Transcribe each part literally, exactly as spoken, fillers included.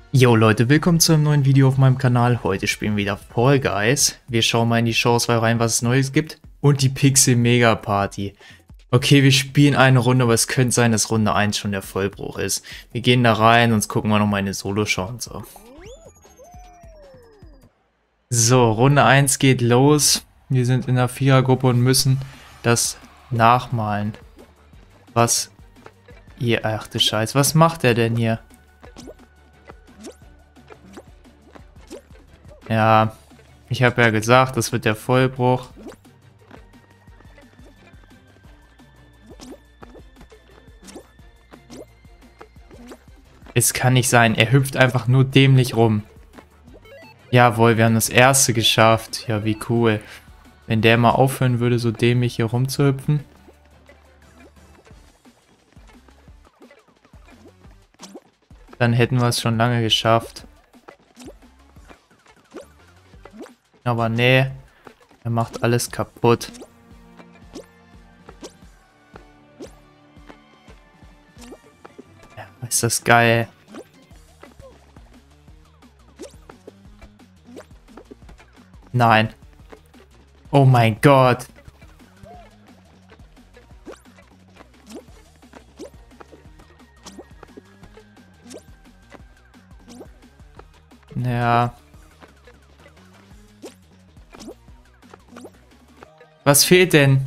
Yo Leute, willkommen zu einem neuen Video auf meinem Kanal. Heute spielen wir wieder Fall Guys. Wir schauen mal in die Showauswahl rein, was es Neues gibt. Und die Pixel Mega Party. Okay, wir spielen eine Runde, aber es könnte sein, dass Runde eins schon der Vollbruch ist. Wir gehen da rein, und gucken wir nochmal eine Solo-Show und so. So, Runde eins geht los. Wir sind in der Vierergruppe und müssen das nachmalen. Was? Ihr, ach du Scheiß, was macht er denn hier? Ja, ich habe ja gesagt, das wird der Vollbruch. Es kann nicht sein, er hüpft einfach nur dämlich rum. Jawohl, wir haben das erste geschafft. Ja, wie cool. Wenn der mal aufhören würde, so dämlich hier rumzuhüpfen. Dann hätten wir es schon lange geschafft. Aber nee, er macht alles kaputt. Ja, ist das geil. Nein. Oh mein Gott. Ja. Was fehlt denn?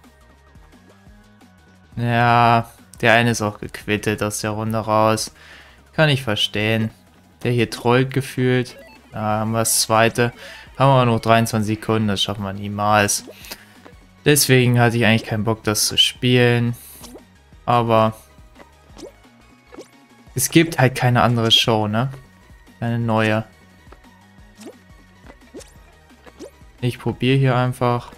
Ja, der eine ist auch gequittet aus der Runde raus. Kann ich verstehen. Der hier trollt gefühlt. Da haben wir das zweite. Haben wir noch dreiundzwanzig Sekunden, das schaffen wir niemals. Deswegen hatte ich eigentlich keinen Bock, das zu spielen. Aber es gibt halt keine andere Show, ne? Eine neue. Ich probiere hier einfach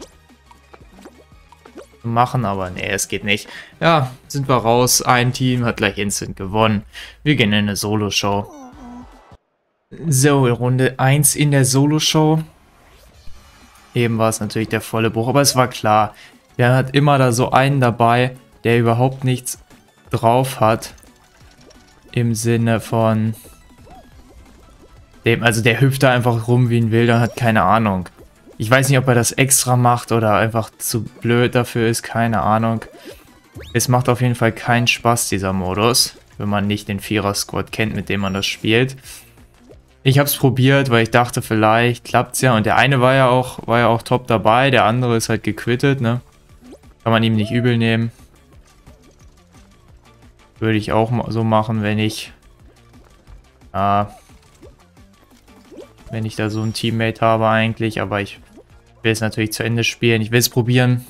zu machen, aber nee, es geht nicht. Ja, sind wir raus. Ein Team hat gleich instant gewonnen. Wir gehen in eine Solo-Show. So, Runde eins in der Solo-Show. Eben war es natürlich der volle Bruch, aber es war klar. Wir hat immer da so einen dabei, der überhaupt nichts drauf hat. Im Sinne von dem, also der hüpft da einfach rum wie ein Wilder und hat keine Ahnung. Ich weiß nicht, ob er das extra macht oder einfach zu blöd dafür ist, keine Ahnung. Es macht auf jeden Fall keinen Spaß, dieser Modus, wenn man nicht den Vierer-Squad kennt, mit dem man das spielt. Ich habe es probiert, weil ich dachte, vielleicht klappt es ja. Und der eine war ja auch, war ja auch top dabei, der andere ist halt gequittet, ne? Kann man ihm nicht übel nehmen. Würde ich auch so machen, wenn ich... Äh, wenn ich da so ein Teammate habe eigentlich. Aber ich will es natürlich zu Ende spielen. Ich will es probieren.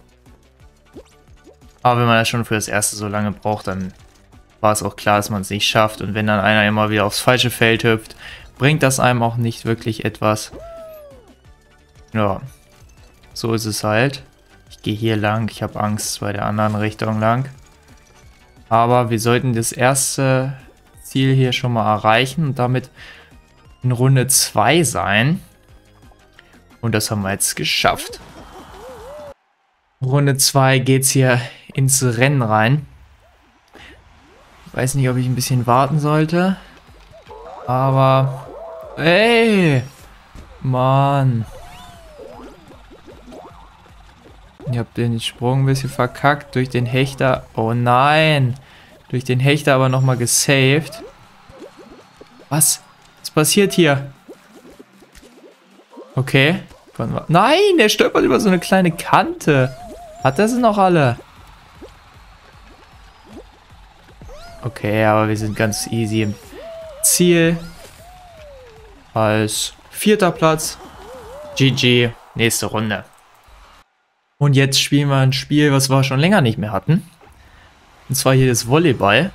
Aber wenn man das schon für das erste so lange braucht, dann war es auch klar, dass man es nicht schafft. Und wenn dann einer immer wieder aufs falsche Feld hüpft, bringt das einem auch nicht wirklich etwas. Ja, so ist es halt. Ich gehe hier lang. Ich habe Angst bei der anderen Richtung lang. Aber wir sollten das erste Ziel hier schon mal erreichen und damit in Runde zwei sein. Und das haben wir jetzt geschafft. Runde zwei geht's hier ins Rennen rein. Ich weiß nicht, ob ich ein bisschen warten sollte. Aber... Ey! Mann! Ich habe den Sprung ein bisschen verkackt durch den Hechter. Oh nein! Durch den Hechter aber nochmal gesaved. Was? Was passiert hier? Okay. Nein, der stolpert über so eine kleine Kante. Hat er sie noch alle? Okay, aber wir sind ganz easy im Ziel. Als vierter Platz. G G. Nächste Runde. Und jetzt spielen wir ein Spiel, was wir schon länger nicht mehr hatten. Und zwar hier das Volleyball.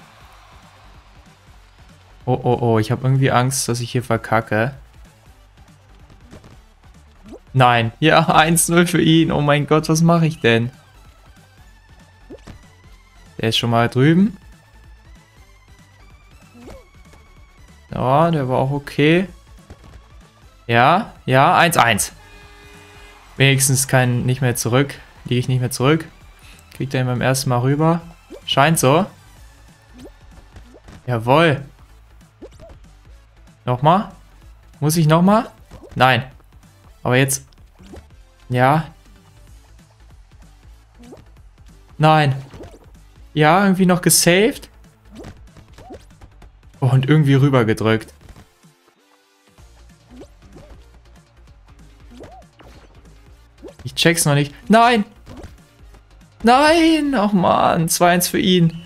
Oh, oh, oh. Ich habe irgendwie Angst, dass ich hier verkacke. Nein. Ja, eins null für ihn. Oh mein Gott, was mache ich denn? Der ist schon mal drüben. Ja, der war auch okay. Ja, ja, eins eins. Wenigstens kein nicht mehr zurück. Liege ich nicht mehr zurück. Kriegt er ihn beim ersten Mal rüber. Scheint so. Jawohl. Nochmal? Muss ich nochmal? Nein. Aber jetzt... Ja. Nein. Ja, irgendwie noch gesaved. Oh, und irgendwie rübergedrückt. Ich check's noch nicht. Nein! Nein! Ach man, zwei eins für ihn.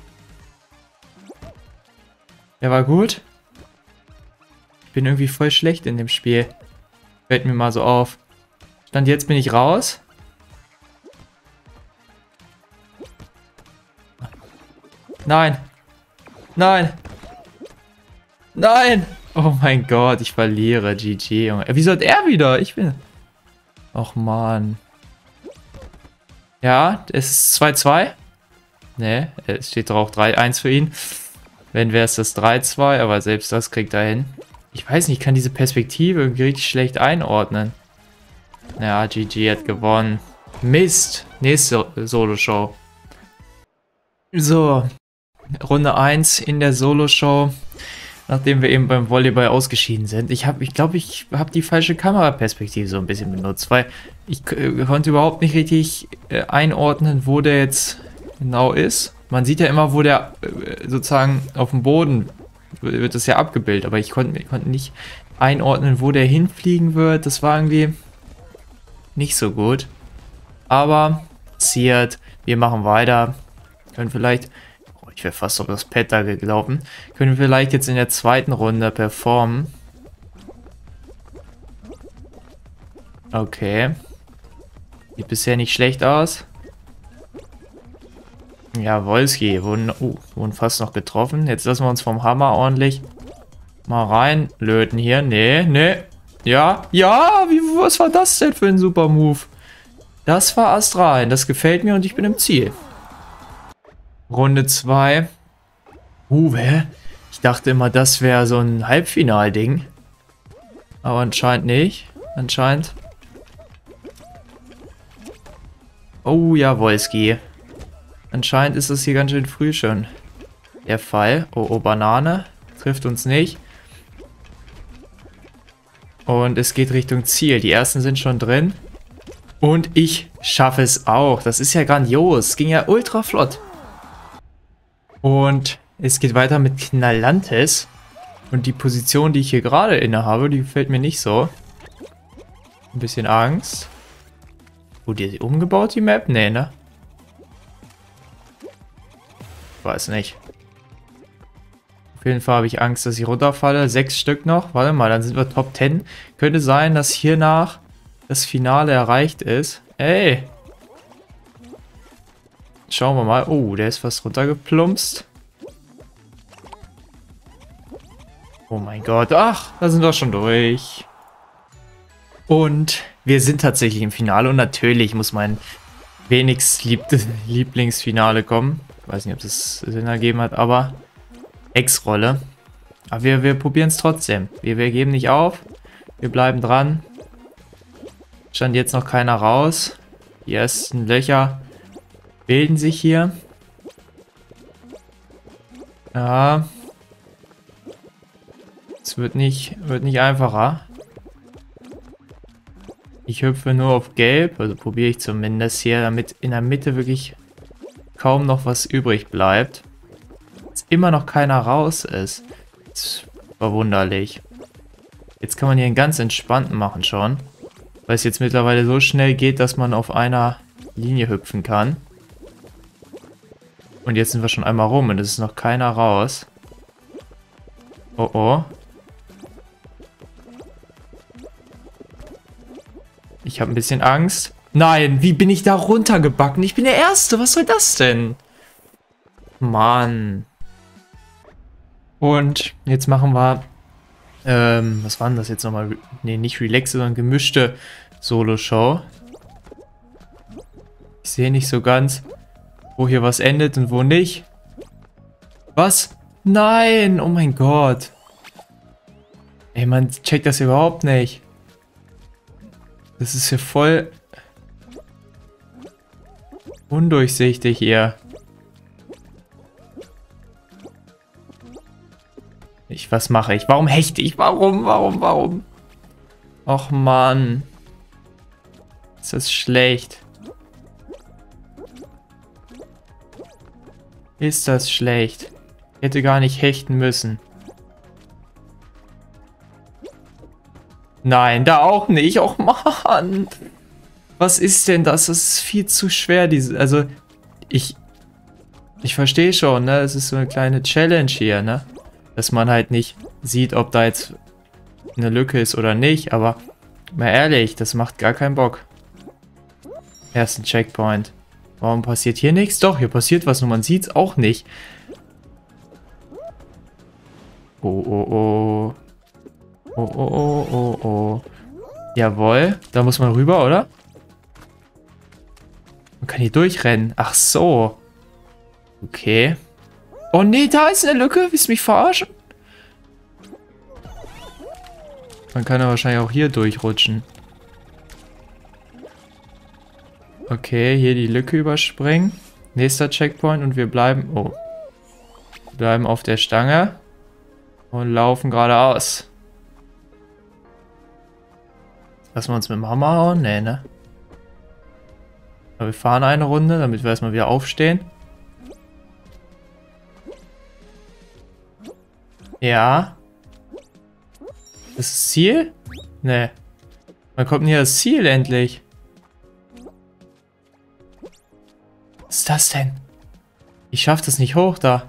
Der war gut. Ich bin irgendwie voll schlecht in dem Spiel. Fällt mir mal so auf. Stand jetzt bin ich raus. Nein. Nein. Nein. Oh mein Gott, ich verliere. G G, Junge. Wieso hat er wieder? Ich bin... Och man. Ja, es ist zwei zwei. Ne, es steht auch drei eins für ihn. Wenn wäre es das drei zwei, aber selbst das kriegt er hin. Ich weiß nicht, ich kann diese Perspektive irgendwie richtig schlecht einordnen. Ja, G G hat gewonnen. Mist. Nächste Solo-Show. So. Runde eins in der Solo-Show. Nachdem wir eben beim Volleyball ausgeschieden sind. Ich habe, ich glaube, ich habe die falsche Kameraperspektive so ein bisschen benutzt, weil ich äh, konnte überhaupt nicht richtig äh, einordnen, wo der jetzt genau ist. Man sieht ja immer, wo der äh, sozusagen auf dem Boden wird das ja abgebildet, aber ich konnte, konnte nicht einordnen, wo der hinfliegen wird. Das war irgendwie nicht so gut. Aber passiert, wir machen weiter. Können vielleicht... Ich wäre fast auf das Pad da gelaufen. Können wir vielleicht jetzt in der zweiten Runde performen. Okay. Sieht bisher nicht schlecht aus. Ja, Wolski. Wurden, uh, wurden fast noch getroffen. Jetzt lassen wir uns vom Hammer ordentlich mal reinlöten hier. Nee, nee. Ja, ja. Wie, was war das denn für ein super Move? Das war astral. Das gefällt mir und ich bin im Ziel. Runde zwei. Uh, hä? Ich dachte immer, das wäre so ein Halbfinalding. Aber anscheinend nicht. Anscheinend. Oh ja, Wolski. Anscheinend ist das hier ganz schön früh schon der Fall. Oh, oh, Banane. Trifft uns nicht. Und es geht Richtung Ziel. Die ersten sind schon drin. Und ich schaffe es auch. Das ist ja grandios. Ging ja ultra flott. Und es geht weiter mit Knallantes. Und die Position, die ich hier gerade inne habe, die gefällt mir nicht so. Ein bisschen Angst. Wurde die umgebaut, die Map? Nee, ne? Weiß nicht. Auf jeden Fall habe ich Angst, dass ich runterfalle. Sechs Stück noch. Warte mal, dann sind wir Top zehn. Könnte sein, dass hiernach das Finale erreicht ist. Ey! Schauen wir mal. Oh, der ist fast runtergeplumpst. Oh mein Gott. Ach, da sind wir schon durch. Und wir sind tatsächlich im Finale. Und natürlich muss mein wenigst liebtes Lieblingsfinale kommen. Ich weiß nicht, ob das Sinn ergeben hat, aber Ex-Rolle. Aber wir, wir probieren es trotzdem. Wir, wir geben nicht auf. Wir bleiben dran. Stand jetzt noch keiner raus. Die ersten Löcher bilden sich hier. Ja. Es wird nicht, wird nicht einfacher. Ich hüpfe nur auf Gelb, also probiere ich zumindest hier, damit in der Mitte wirklich kaum noch was übrig bleibt. Dass immer noch keiner raus ist. Das ist verwunderlich. Jetzt kann man hier einen ganz entspannten machen schon. Weil es jetzt mittlerweile so schnell geht, dass man auf einer Linie hüpfen kann. Und jetzt sind wir schon einmal rum und es ist noch keiner raus. Oh oh. Ich habe ein bisschen Angst. Nein, wie bin ich da runtergebacken? Ich bin der Erste. Was soll das denn? Mann. Und jetzt machen wir... Ähm, was war denn das jetzt nochmal? Ne, nicht Relaxe, sondern gemischte Solo-Show. Ich sehe nicht so ganz, wo hier was endet und wo nicht. Was? Nein! Oh mein Gott. Ey, man checkt das überhaupt nicht. Das ist hier voll undurchsichtig hier. Ich, was mache ich? Warum hechte ich? Warum, warum, warum? Och Mann. Ist das schlecht? Ist das schlecht? Ich hätte gar nicht hechten müssen. Nein, da auch nicht. Och Mann. Was ist denn das? Das ist viel zu schwer. Diese, also, ich... Ich verstehe schon, ne? Es ist so eine kleine Challenge hier, ne? Dass man halt nicht sieht, ob da jetzt eine Lücke ist oder nicht. Aber mal ehrlich, das macht gar keinen Bock. Ersten Checkpoint. Warum passiert hier nichts? Doch, hier passiert was, nur man sieht es auch nicht. Oh, oh, oh. Oh, oh, oh, oh, oh. Jawohl, da muss man rüber, oder? Man kann hier durchrennen. Ach so. Okay. Oh nee, da ist eine Lücke. Willst du mich verarschen? Man kann ja wahrscheinlich auch hier durchrutschen. Okay, hier die Lücke überspringen. Nächster Checkpoint und wir bleiben... Oh. Wir bleiben auf der Stange. Und laufen geradeaus. Lassen wir uns mit dem Hammer hauen? Nee, ne? Aber wir fahren eine Runde, damit wir erstmal wieder aufstehen. Ja. Das ist das Ziel? Nee. Wann kommt denn hier das Ziel endlich? Was ist das denn? Ich schaff das nicht hoch da.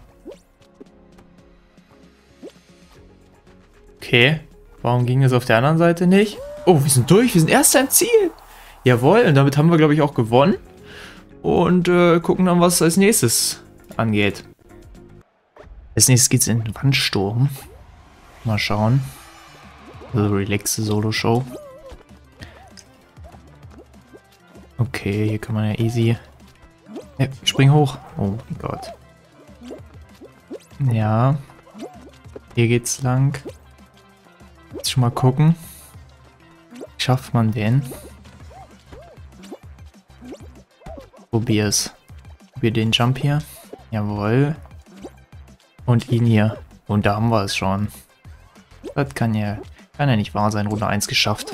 Okay. Warum ging das auf der anderen Seite nicht? Oh, wir sind durch. Wir sind erst am Ziel. Jawohl. Und damit haben wir, glaube ich, auch gewonnen. Und äh, gucken dann, was als nächstes angeht. Als nächstes geht's in den Wandsturm. Mal schauen. Also relaxe Solo-Show. Okay, hier kann man ja easy... Ja, spring hoch. Oh mein Gott. Ja. Hier geht's lang. Jetzt schon mal gucken. Schafft man den? Probier's. Probier den Jump hier. Jawohl. Und ihn hier. Und da haben wir es schon. Das kann ja, kann ja nicht wahr sein. Runde eins geschafft.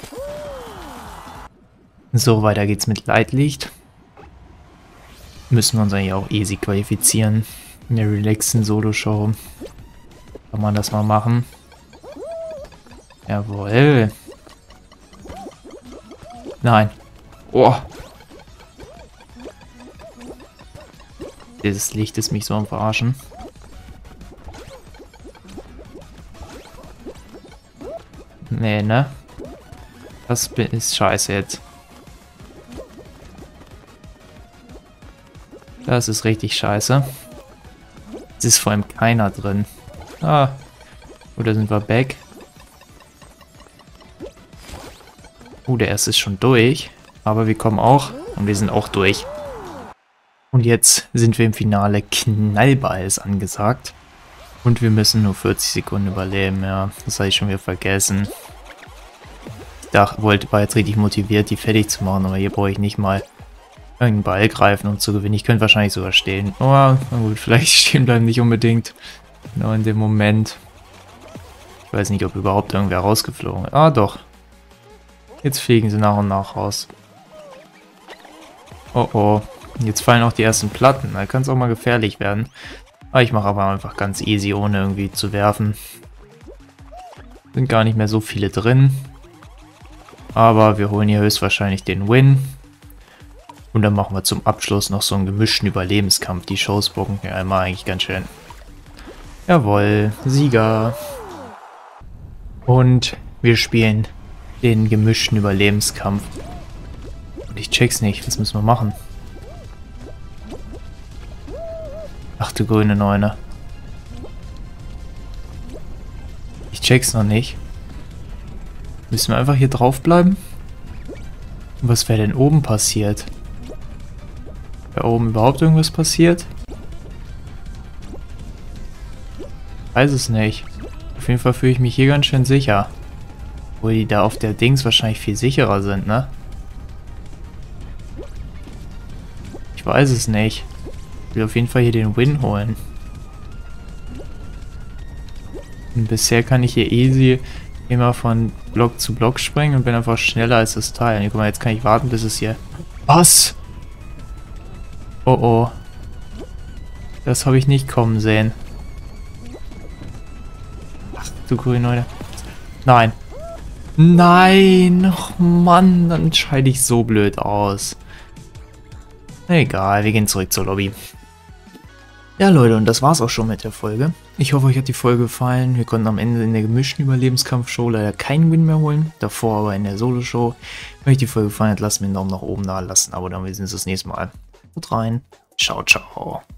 So, weiter geht's mit Leitlicht. Müssen wir uns eigentlich auch easy qualifizieren. In der relaxen Solo-Show. Kann man das mal machen. Jawohl. Nein. Oh. Dieses Licht ist mich so am Verarschen. Nee, ne? Das ist scheiße jetzt. Das ist richtig scheiße. Es ist vor allem keiner drin. Ah. Oder sind wir back? Oh, der erste ist schon durch. Aber wir kommen auch. Und wir sind auch durch. Und jetzt sind wir im Finale. Knallball ist angesagt. Und wir müssen nur vierzig Sekunden überleben. Ja, das habe ich schon wieder vergessen. Ich dachte, wollte, war jetzt richtig motiviert, die fertig zu machen. Aber hier brauche ich nicht mal irgendeinen Ball greifen, um zu gewinnen. Ich könnte wahrscheinlich sogar stehen. Oh, na gut, vielleicht stehen bleiben nicht unbedingt. Genau in dem Moment. Ich weiß nicht, ob überhaupt irgendwer rausgeflogen ist. Ah, doch. Jetzt fliegen sie nach und nach raus. Oh, oh. Jetzt fallen auch die ersten Platten. Da kann es auch mal gefährlich werden. Aber ich mache aber einfach ganz easy, ohne irgendwie zu werfen. Sind gar nicht mehr so viele drin. Aber wir holen hier höchstwahrscheinlich den Win. Und dann machen wir zum Abschluss noch so einen gemischten Überlebenskampf. Die Shows bocken ja immer eigentlich ganz schön. Jawohl, Sieger. Und wir spielen den gemischten Überlebenskampf. Und ich check's nicht. Was müssen wir machen? Ach du grüne Neune. Ich check's noch nicht. Müssen wir einfach hier drauf bleiben? Und was wäre denn oben passiert? Wäre oben überhaupt irgendwas passiert? Weiß es nicht. Auf jeden Fall fühle ich mich hier ganz schön sicher. Obwohl die da auf der Dings wahrscheinlich viel sicherer sind, ne? Ich weiß es nicht. Ich will auf jeden Fall hier den Win holen. Und bisher kann ich hier easy immer von Block zu Block springen und bin einfach schneller als das Teil. Und guck mal, jetzt kann ich warten, bis es hier... Was? Oh oh. Das habe ich nicht kommen sehen. Ach du Grünleute. Nein. Nein. Och Mann, dann scheide ich so blöd aus. Egal, wir gehen zurück zur Lobby. Ja Leute, und das war's auch schon mit der Folge. Ich hoffe, euch hat die Folge gefallen. Wir konnten am Ende in der gemischten Überlebenskampfshow leider keinen Win mehr holen. Davor aber in der Solo-Show. Wenn euch die Folge gefallen hat, lasst mir einen Daumen nach oben da, lasst ein Abo da. Wir sehen uns das nächste Mal. Haut rein. Ciao, ciao.